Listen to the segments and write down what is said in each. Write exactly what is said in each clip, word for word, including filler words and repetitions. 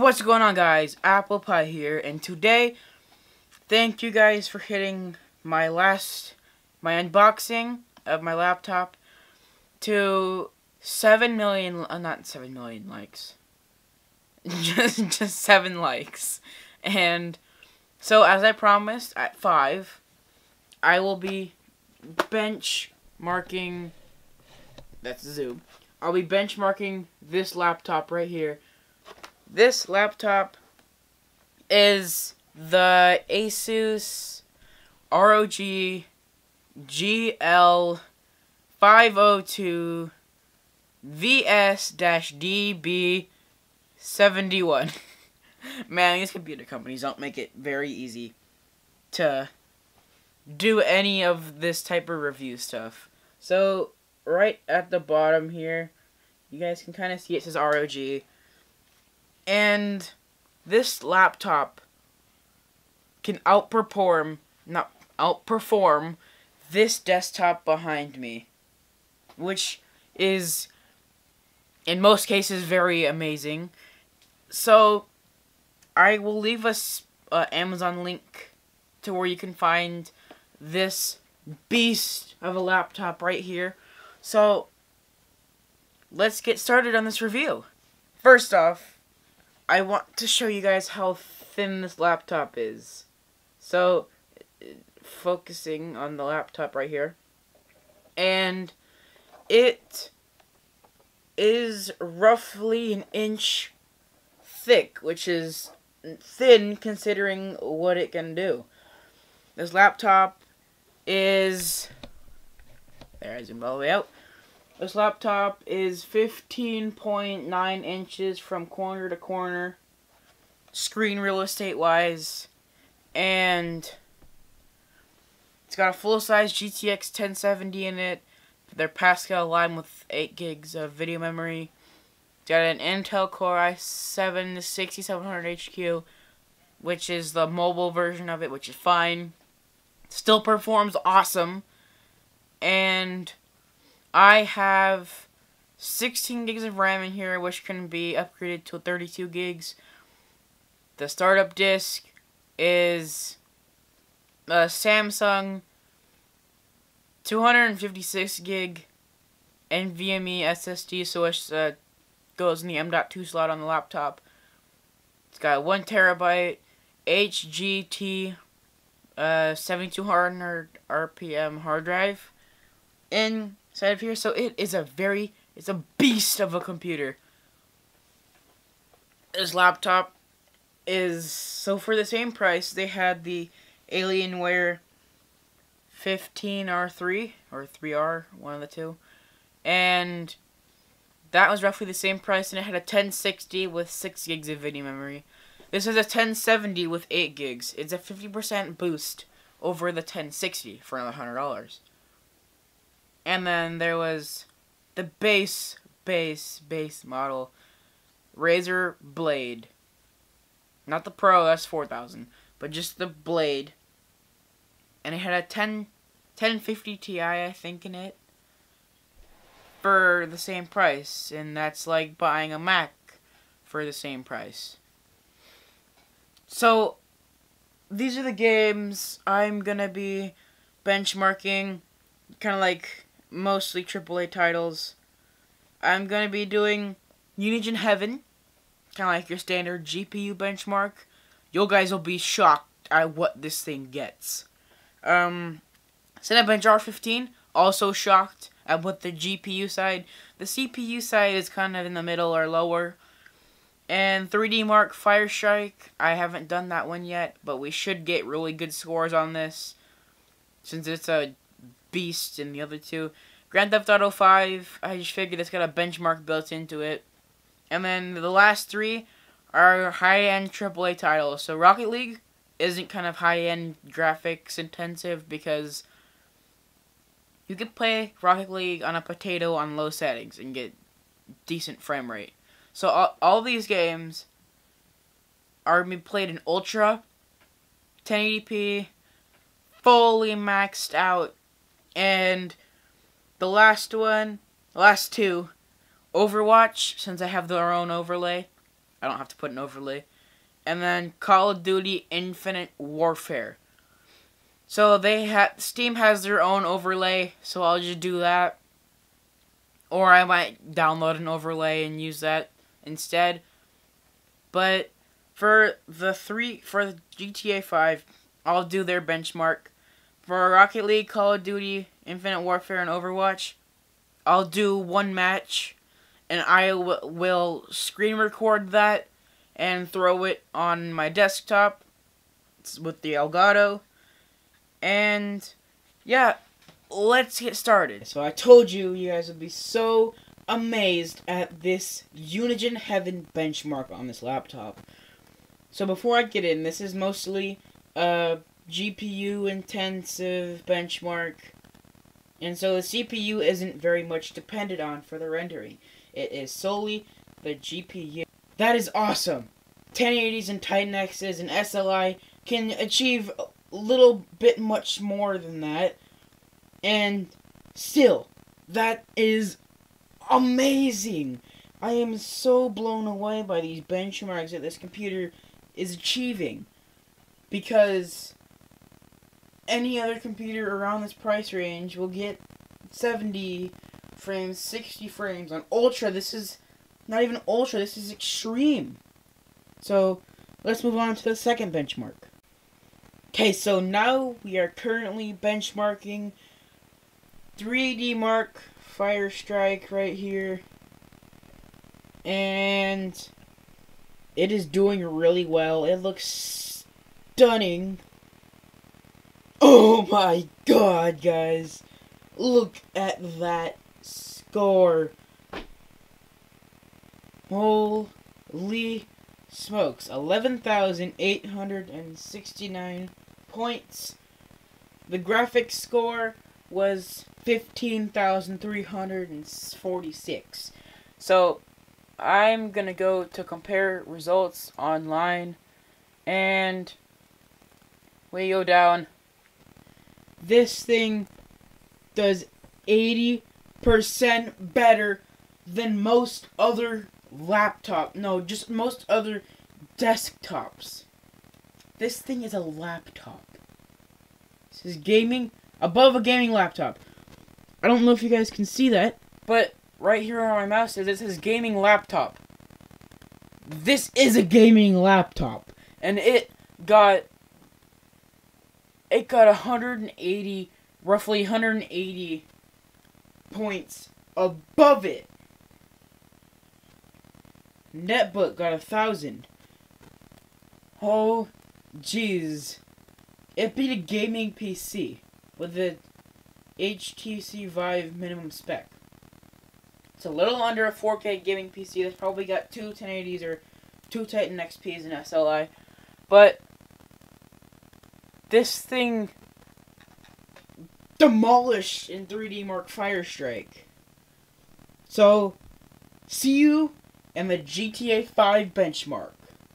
What's going on, guys? Apple Pie here, and today, thank you guys for hitting my last, my unboxing of my laptop to seven million, uh, not seven million likes, just, just seven likes, and so as I promised, at five, I will be benchmarking, that's zoom, I'll be benchmarking this laptop right here. This laptop is the Asus R O G G L five oh two V S D B seventy-one. Man, these computer companies don't make it very easy to do any of this type of review stuff. So, right at the bottom here, you guys can kind of see it says R O G. And this laptop can outperform, not outperform, this desktop behind me, which is, in most cases, very amazing. So, I will leave a uh, Amazon link to where you can find this beast of a laptop right here. So, let's get started on this review. First off, I want to show you guys how thin this laptop is. So, focusing on the laptop right here. And it is roughly an inch thick, which is thin considering what it can do. This laptop is, there, I zoomed all the way out. This laptop is fifteen point nine inches from corner to corner, screen real estate wise, and it's got a full-size G T X ten seventy in it. They're Pascal line with eight gigs of video memory. It's got an Intel Core i seven sixty-seven hundred H Q, which is the mobile version of it, which is fine. Still performs awesome. And I have sixteen gigs of RAM in here, which can be upgraded to thirty-two gigs. The startup disk is a Samsung two hundred fifty-six gig NVMe S S D, so it uh, goes in the M dot two slot on the laptop. It's got one terabyte H G T uh, seventy-two hundred R P M hard drive inside of here, so it is a very, it's a beast of a computer. This laptop is, so for the same price, they had the Alienware fifteen R three, or three R, one of the two, and that was roughly the same price, and it had a ten sixty with six gigs of video memory. This is a ten seventy with eight gigs. It's a fifty percent boost over the ten sixty for another one hundred dollars. And then there was the base, base, base model, Razer Blade. Not the Pro, that's four thousand, but just the Blade. And it had a ten fifty Ti, I think, in it, for the same price. And that's like buying a Mac for the same price. So, these are the games I'm gonna be benchmarking, kind of like mostly triple A titles. I'm going to be doing Unigine Heaven, kind of like your standard G P U benchmark. You guys will be shocked at what this thing gets. Um, Cinebench R fifteen, also shocked at what the G P U side. The C P U side is kind of in the middle or lower. And three D Mark Firestrike, I haven't done that one yet, but we should get really good scores on this, since it's a beast in the other two. Grand Theft Auto five, I just figured it's got a benchmark built into it. And then the last three are high-end triple A titles. So Rocket League isn't kind of high-end graphics intensive because you can play Rocket League on a potato on low settings and get decent frame rate. So all, all these games are being played in Ultra, ten eighty p, fully maxed out. And the last one, the last two, Overwatch, since I have their own overlay, I don't have to put an overlay. And then Call of Duty Infinite Warfare. So they ha Steam has their own overlay, so I'll just do that. Or I might download an overlay and use that instead. But for the three for the G T A five, I'll do their benchmark. For Rocket League, Call of Duty, Infinite Warfare, and Overwatch, I'll do one match, and I w will screen record that and throw it on my desktop with the Elgato. And yeah, let's get started. So I told you, you guys would be so amazed at this Unigine Heaven benchmark on this laptop. So before I get in, this is mostly a G P U intensive benchmark, and so the C P U isn't very much dependent on for the rendering. It is solely the G P U. That is awesome. ten eighties and Titan X's and S L I can achieve a little bit much more than that, and still, that is amazing. I am so blown away by these benchmarks that this computer is achieving, because any other computer around this price range will get seventy frames, sixty frames. On Ultra, this is not even Ultra, this is Extreme. So, let's move on to the second benchmark. Okay, so now we are currently benchmarking three D Mark Firestrike right here. And it is doing really well. It looks stunning. Oh my god, guys. Look at that score. Holy smokes. eleven thousand eight hundred sixty-nine points. The graphics score was fifteen thousand three hundred forty-six. So, I'm gonna go to compare results online, and we go down. This thing does eighty percent better than most other laptop. No, just most other desktops. This thing is a laptop. This is gaming, above a gaming laptop. I don't know if you guys can see that, but right here on my mouse it says gaming laptop. This is a gaming laptop, and it got it got one hundred eighty, roughly one hundred eighty points above it. Netbook got a thousand. Oh, jeez. It beat a gaming P C with the H T C Vive minimum spec. It's a little under a four K gaming P C. That's probably got two ten eighties or two Titan X Ps and S L I. But this thing demolished in three D Mark Firestrike. So, see you in the G T A five benchmark.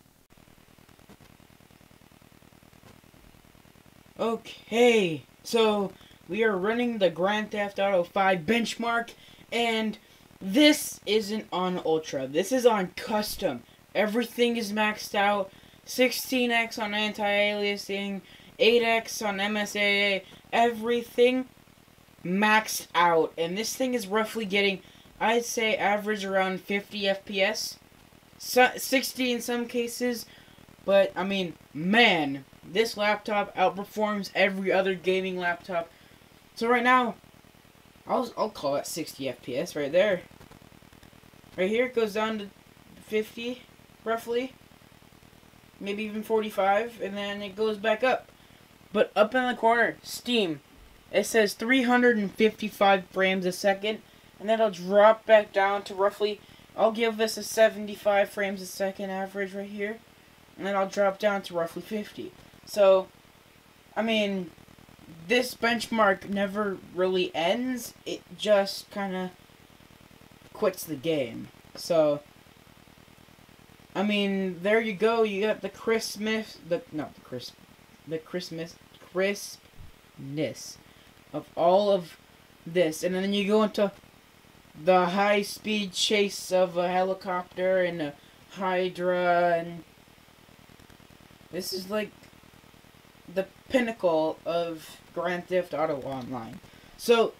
Okay, so we are running the Grand Theft Auto five benchmark, and this isn't on Ultra. This is on Custom. Everything is maxed out. sixteen X on anti-aliasing, eight X on M S A A, everything maxed out. And this thing is roughly getting, I'd say, average around fifty F P S. So, sixty in some cases. But, I mean, man, this laptop outperforms every other gaming laptop. So right now, I'll, I'll call that sixty F P S right there. Right here, it goes down to fifty, roughly. Maybe even forty-five, and then it goes back up. But up in the corner, Steam, it says three hundred fifty-five frames a second, and then it'll drop back down to roughly, I'll give this a seventy-five frames a second average right here, and then I'll drop down to roughly fifty. So, I mean, this benchmark never really ends, it just kind of quits the game. So, I mean, there you go. You got the Christmas, the not the crisp, the Christmas crispness of all of this, and then you go into the high-speed chase of a helicopter and a Hydra, and this is like the pinnacle of Grand Theft Auto Online. So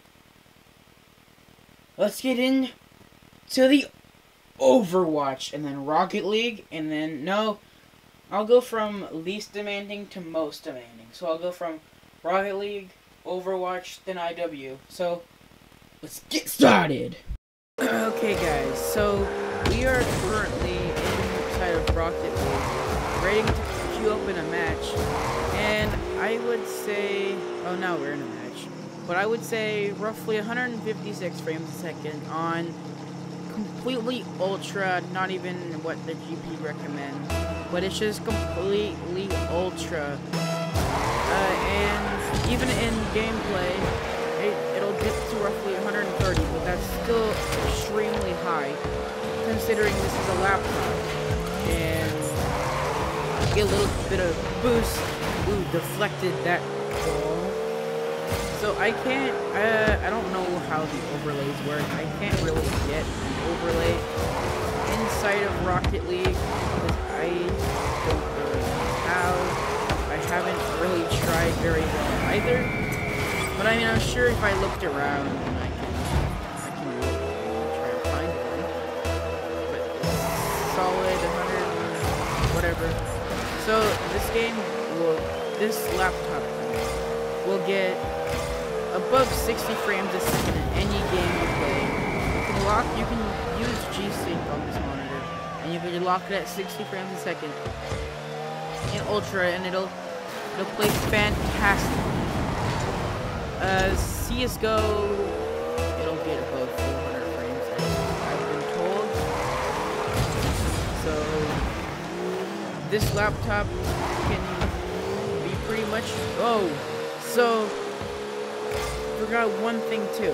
let's get in to the Overwatch, and then Rocket League, and then no, I'll go from least demanding to most demanding. So I'll go from Rocket League, Overwatch, then I W. So let's get started. Okay, guys. So we are currently inside of Rocket League, ready to queue up in a match, and I would say, oh, now we're in a match, but I would say roughly one hundred fifty-six frames a second on completely ultra, not even what the G P recommends, but it's just completely ultra, uh, and even in gameplay, it, it'll get to roughly one hundred thirty, but that's still extremely high, considering this is a laptop, and get a little bit of boost. Ooh, deflected that ball. So I can't, uh, I don't know how the overlays work. I can't really get an overlay inside of Rocket League because I don't really know how. I haven't really tried very well either. But I mean, I'm sure if I looked around, I can, I can look and try to find one. But solid, one hundred, whatever. So this game will, this laptop will get above sixty frames a second in any game you play. You can lock, you can use G-Sync on this monitor, and you can lock it at sixty frames a second in Ultra, and it'll it'll play fantastic. Uh, C S G O, it'll get above four hundred frames, as I've been told. So this laptop can be pretty much. Oh, so. Forgot one thing too.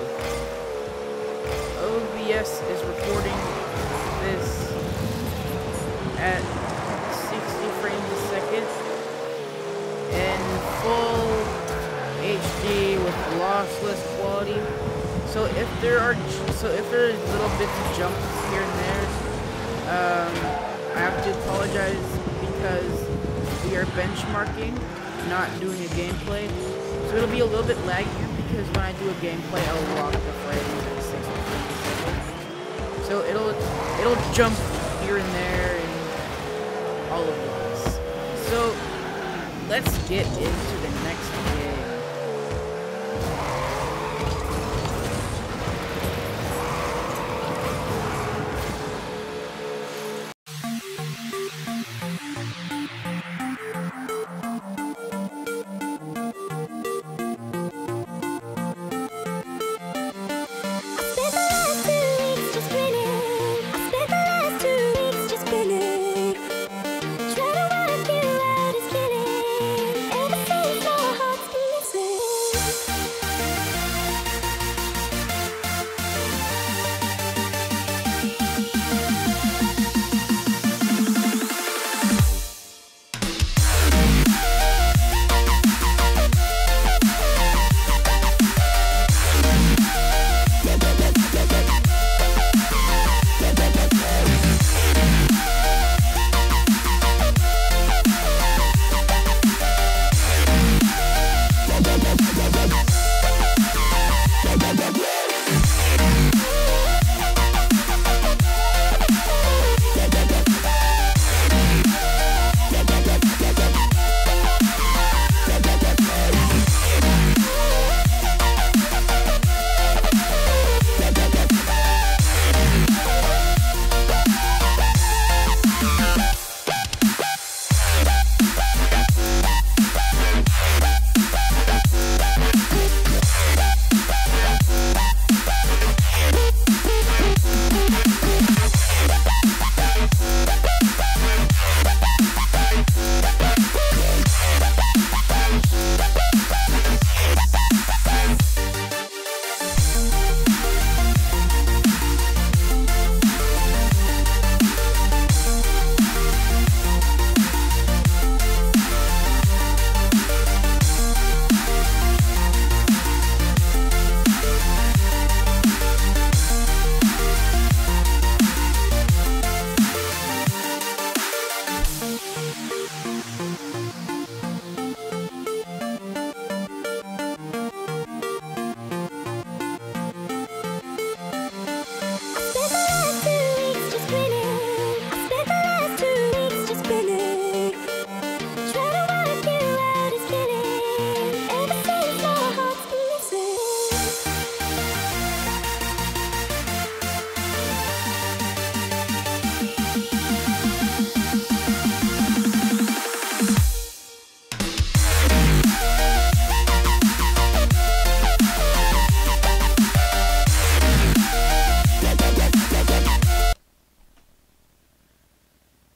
O B S is recording this at sixty frames a second in full H D with lossless quality. So if there are, so if there's little bits of jumps here and there, um, I have to apologize because we are benchmarking, not doing a gameplay. So it'll be a little bit laggy. Because when I do a gameplay, I'll lock the frames at sixty frames a second. So it'll it'll jump here and there and all of this. So let's get into the next game. Try to work you out is killing. Ever since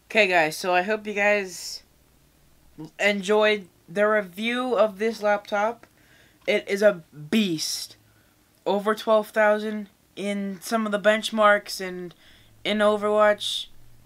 Okay, guys, so I hope you guys enjoyed the review of this laptop. It is a beast. Over twelve thousand in some of the benchmarks and in Overwatch.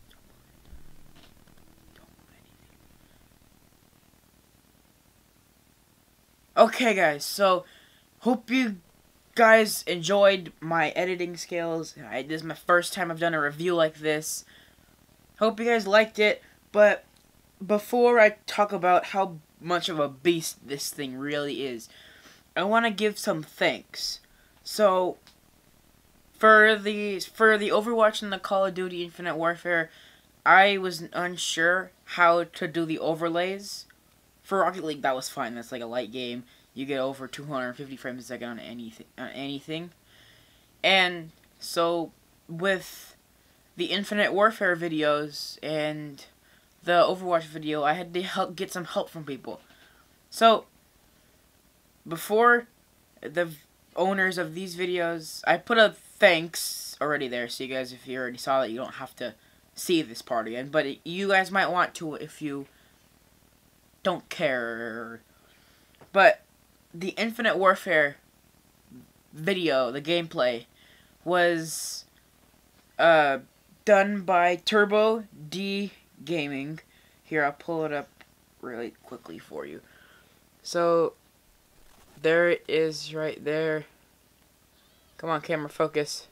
Okay, guys, so hope you guys enjoyed my editing skills. I, this is my first time I've done a review like this. Hope you guys liked it, but before I talk about how much of a beast this thing really is, I want to give some thanks. So, for the for the Overwatch and the Call of Duty Infinite Warfare, I was unsure how to do the overlays. For Rocket League, that was fine. That's like a light game. You get over two hundred fifty frames a second on anything. On anything. And so, with the Infinite Warfare videos and the Overwatch video, I had to help get some help from people. So, before the owners of these videos, I put a thanks already there. So you guys, if you already saw that, you don't have to see this part again. But it, you guys might want to if you don't care. But the Infinite Warfare video, the gameplay, was uh, done by Turbo D Gaming. Here, I'll pull it up really quickly for you. So, there it is right there. Come on, camera, focus.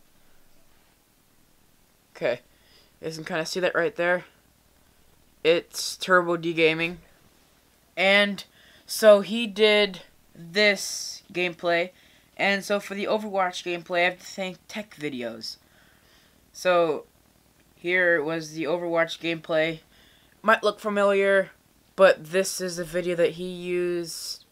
Okay. You can kind of see that right there. It's Turbo D Gaming. And so he did this gameplay. And so for the Overwatch gameplay, I have to thank Tech Videos. So here was the Overwatch gameplay. Might look familiar, but this is a video that he used.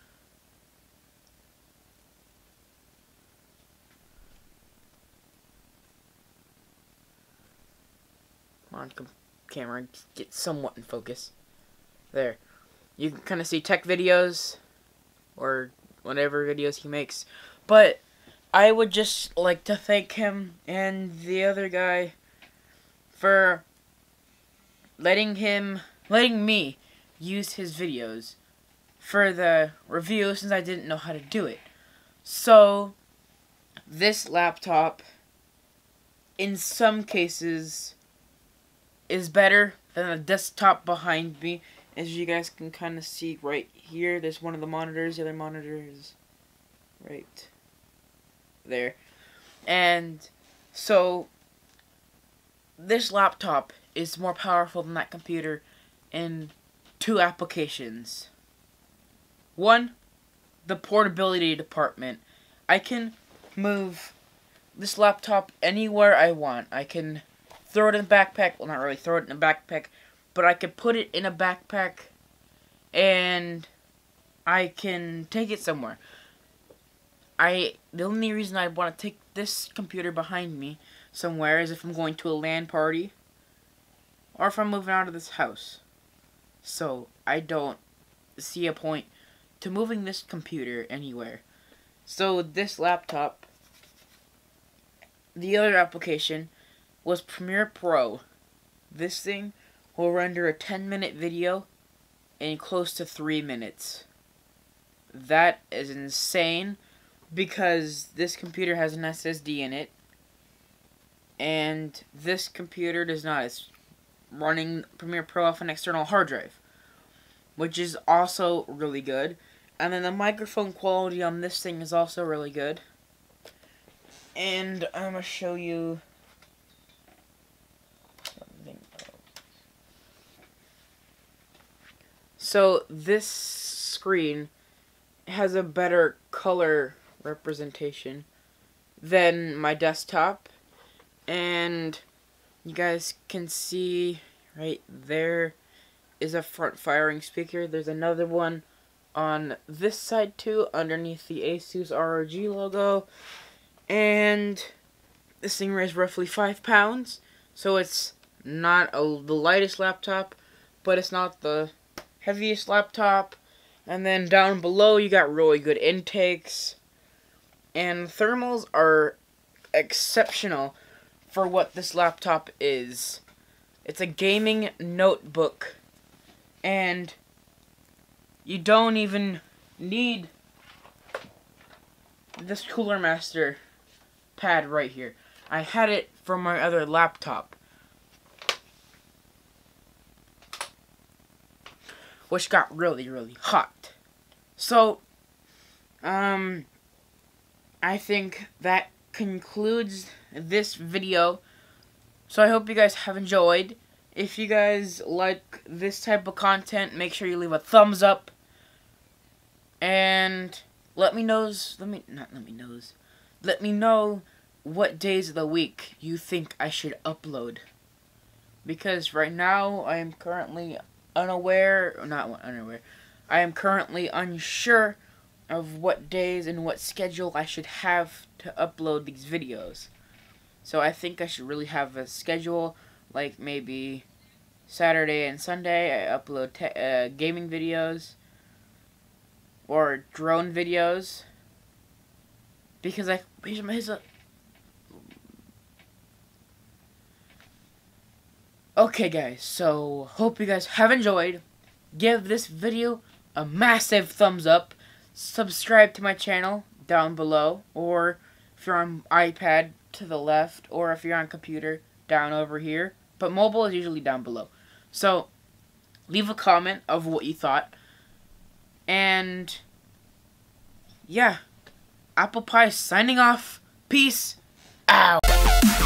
Come on, camera, get somewhat in focus. There. You can kind of see Tech Videos, or whatever videos he makes. But I would just like to thank him and the other guy for letting him, letting me use his videos for the review, since I didn't know how to do it. So, this laptop, in some cases, is better than the desktop behind me. As you guys can kind of see right here, there's one of the monitors. The other monitor is right there. And so, this laptop is more powerful than that computer in two applications. One, the portability department. I can move this laptop anywhere I want. I can throw it in a backpack. Well, not really throw it in a backpack, but I could put it in a backpack and I can take it somewhere. I the only reason I want to take this computer behind me somewhere is if I'm going to a LAN party or if I'm moving out of this house. So I don't see a point to moving this computer anywhere. So this laptop, the other application was Premiere Pro. This thing will render a ten minute video in close to three minutes. That is insane because this computer has an S S D in it and this computer does not. It's running Premiere Pro off an external hard drive, which is also really good. And then the microphone quality on this thing is also really good. And I'm going to show you something else. So this screen has a better color representation than my desktop. And you guys can see right there is a front firing speaker. There's another one on this side too, underneath the Asus R O G logo. And this thing weighs roughly five pounds. So it's not a, the lightest laptop, but it's not the heaviest laptop. And then down below you got really good intakes. And thermals are exceptional for what this laptop is. It's a gaming notebook. And you don't even need this Cooler Master pad right here. I had it from my other laptop, which got really, really hot. So, um, I think that concludes this video. So I hope you guys have enjoyed. If you guys like this type of content, make sure you leave a thumbs up. And let me knows, let me, not let me knows, let me know what days of the week you think I should upload. Because right now, I am currently unaware, or not unaware, I am currently unsure of what days and what schedule I should have to upload these videos. So I think I should really have a schedule, like maybe Saturday and Sunday I upload te uh, gaming videos or drone videos, because I here's my here's a okay guys, so hope you guys have enjoyed. Give this video a massive thumbs up, subscribe to my channel down below, or if you're on iPad, to the left, or if you're on computer, down over here. But mobile is usually down below. So, leave a comment of what you thought. And, yeah. Apple Pie signing off. Peace out.